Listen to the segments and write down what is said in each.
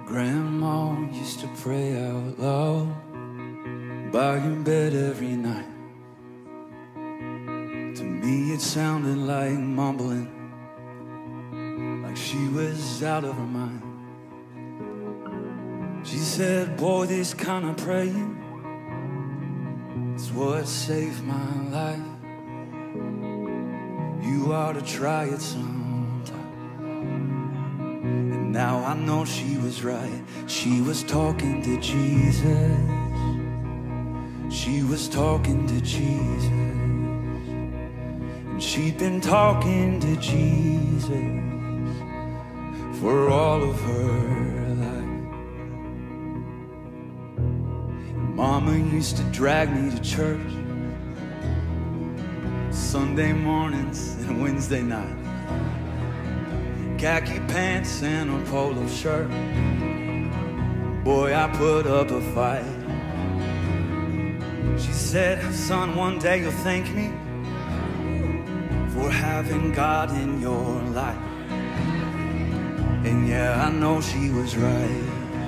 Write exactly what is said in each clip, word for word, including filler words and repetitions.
Grandma used to pray out loud by your bed every night. To me it sounded like mumbling, like she was out of her mind. She said, boy, this kind of praying is what saved my life. You ought to try it sometime. And now I know she was right. She was talking to Jesus. She was talking to Jesus. And she'd been talking to Jesus for all of her life. Mama used to drag me to church Sunday mornings and Wednesday night. Khaki pants and a polo shirt. Boy, I put up a fight. She said, son, one day you'll thank me for having God in your life. And yeah, I know she was right.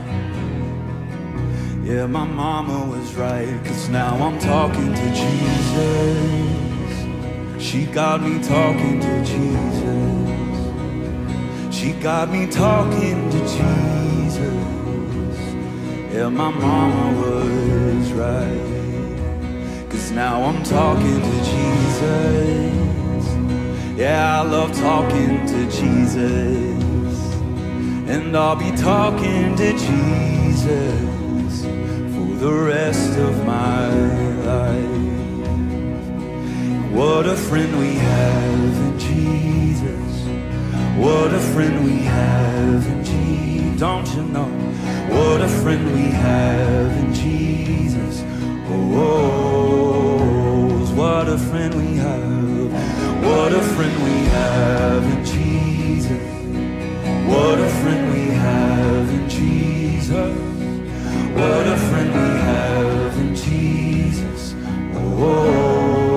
Yeah, my mama was right, 'cause now I'm talking to Jesus. She got me talking to Jesus. She got me talking to Jesus. Yeah, my mama was right, 'cause now I'm talking to Jesus. Yeah, I love talking to Jesus. And I'll be talking to Jesus for the rest of my life. What a friend we have in Jesus. What a friend we have in Jesus. Don't you know? What a friend we have in Jesus. Oh, what a friend we have. What a friend we have in Jesus. What a friend we have in Jesus. What a friend we have in Jesus. Oh,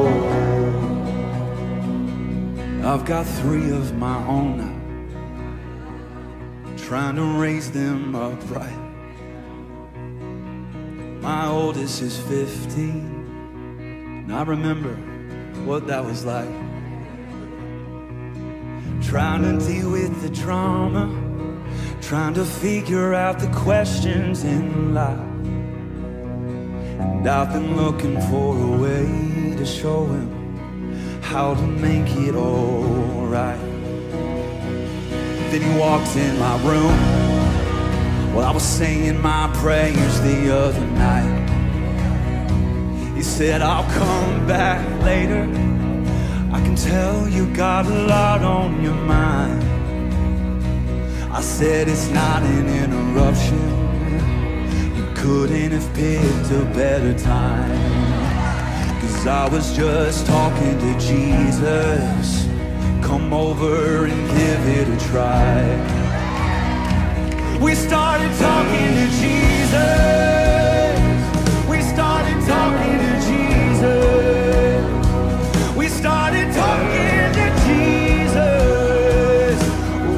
I've got three of my own now, trying to raise them upright. My oldest is fifteen, and I remember what that was like. Trying to deal with the drama, trying to figure out the questions in life. And I've been looking for a way to show him how to make it all right. Then he walked in my room while I was saying my prayers the other night. He said, I'll come back later. I can tell you got a lot on your mind. I said, it's not an interruption. You couldn't have picked a better time. 'Cause I was just talking to Jesus. Come over and give it a try. We started talking to Jesus. We started talking to Jesus. We started talking to Jesus.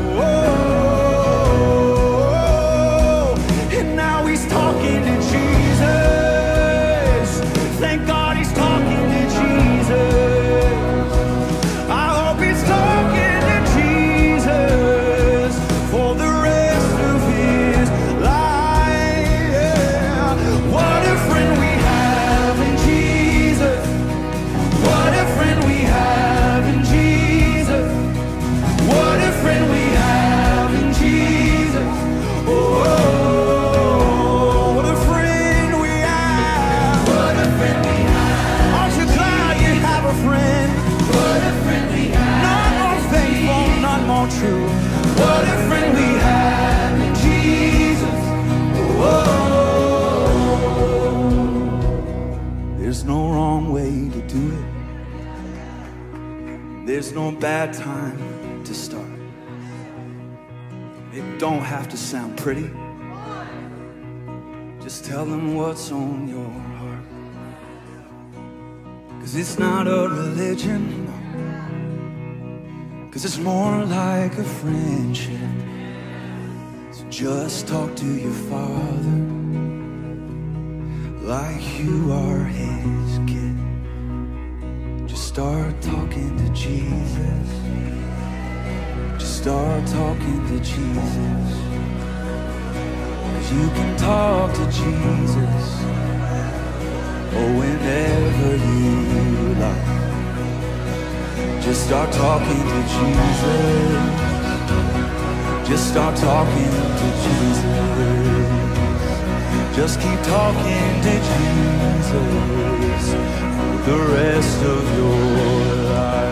Oh, and now he's talking to Jesus. Thank God he's talking to Jesus. I hope he's talking to Jesus for the rest of his life. Yeah. What a friend we have in Jesus. What a friend we have in Jesus. What a friend we have in Jesus. Oh, what a friend we have. What a friend we have. Aren't you glad you have a friend? What a friend we have. Not more faithful, not more true. What a friend we have in Jesus. Oh, there's no wrong way to do it. There's no bad time to start. It don't have to sound pretty. Just tell them what's on your heart. 'Cause it's not a religion, 'cause it's more like a friendship. So Just talk to your Father like you are his kid. Just start talking to Jesus. Just start talking to Jesus. 'Cause you can talk to Jesus, or whenever you like. Just start talking to Jesus. Just start talking to Jesus. Just keep talking to Jesus for the rest of your life.